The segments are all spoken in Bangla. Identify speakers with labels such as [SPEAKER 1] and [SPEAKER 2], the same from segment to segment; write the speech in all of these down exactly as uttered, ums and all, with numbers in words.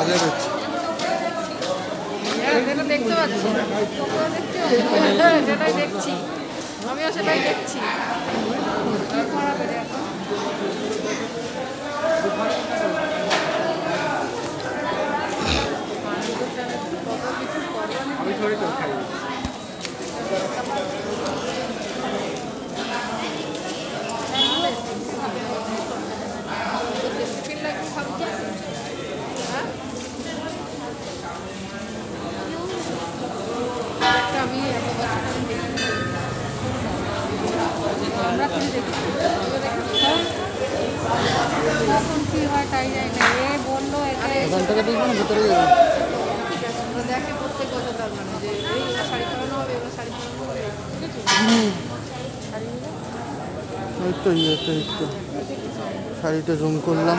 [SPEAKER 1] মজা করছি।
[SPEAKER 2] দেখতে পাচ্ছি, সেটাই দেখছি, আমিও সেটাই দেখছি।
[SPEAKER 1] আমি থোড়ি তো খাই।
[SPEAKER 2] আমি এত বছর আমরা তুমি দেখি কখন কী হয় তাই যাই না। এ বললো
[SPEAKER 1] ওখান থেকে দেখবো না, ভিতরে যাবো।
[SPEAKER 2] ঠিক আছে, আমরা দেখে প্রত্যেক বছর তার মানে যে এই শাড়ি পরানো হবে, এবার শাড়ি পরানো হবে, ঠিক আছে। শাড়ি
[SPEAKER 1] ওই তো এই তো এই তো শাড়িটা জুম করলাম।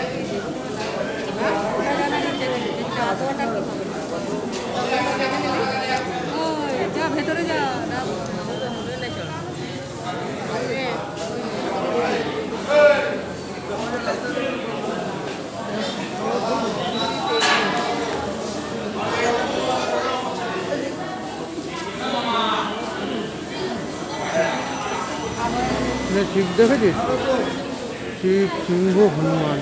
[SPEAKER 2] যা ভেতরে যা না
[SPEAKER 1] শিব দেখেছিস? শিব, সিংহ, হনুমান।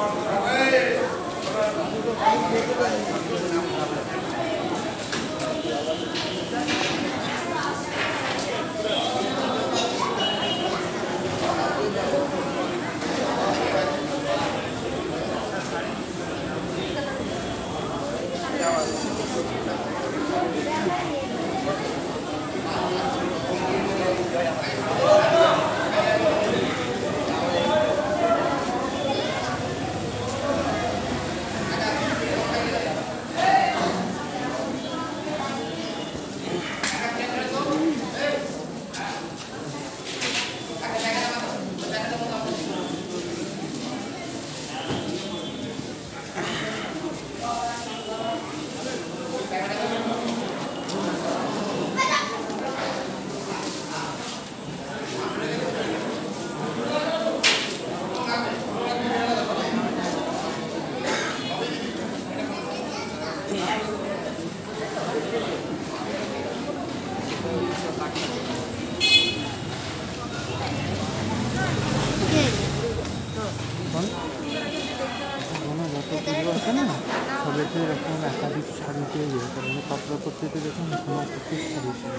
[SPEAKER 1] সবাইকে এরকম একাধিক শাড়ি পেয়ে যায়, কারণ কাপড় করতে দেখুন সমস্ত শাড়ি ছিল।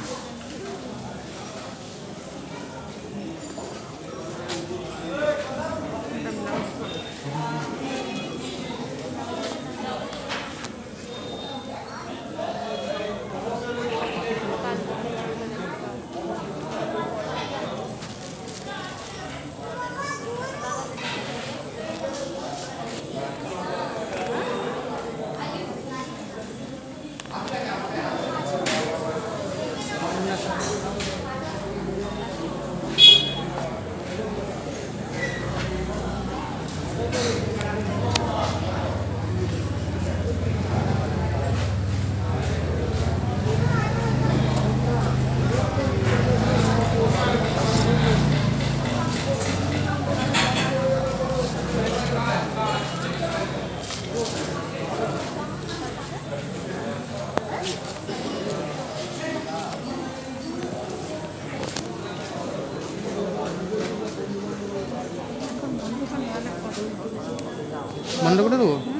[SPEAKER 1] বন্ধ করে দেবো।